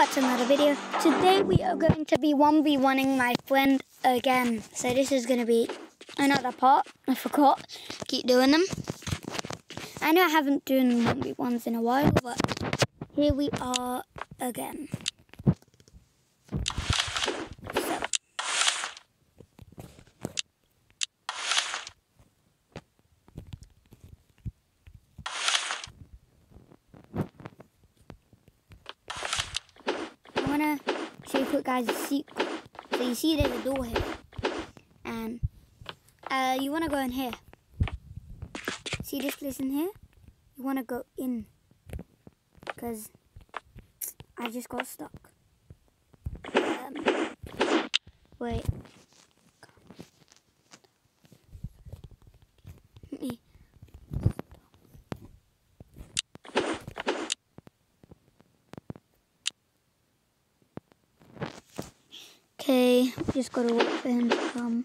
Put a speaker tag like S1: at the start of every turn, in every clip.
S1: back to another video. Today we are going to be 1v1ing my friend again. So this is going to be another part. I forgot. Keep doing them. I know I haven't done 1v1s in a while, but here we are again. I want to show you quick guys a secret. So you see there's a door here. And you want to go in here. See this place in here? You want to go in. Because I just got stuck. Wait. Okay, just gotta wait for him to come.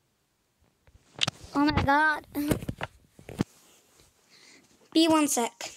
S1: Oh my god. Be 1 sec.